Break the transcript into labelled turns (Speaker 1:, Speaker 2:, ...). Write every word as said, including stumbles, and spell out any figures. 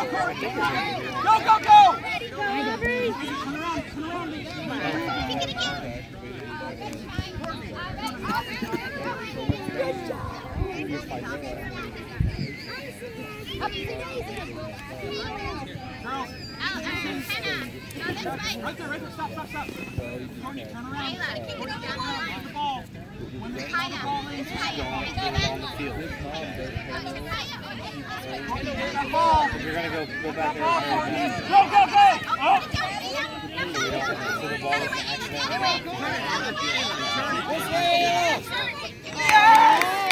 Speaker 1: Go, go, go! Good job. Right there, right there, stop, stop, stop. Tony, turn around. Put the ball. When the ball is on the field.
Speaker 2: You're going to go, go back there.
Speaker 1: Go, go, go! Oh!
Speaker 2: So the ball is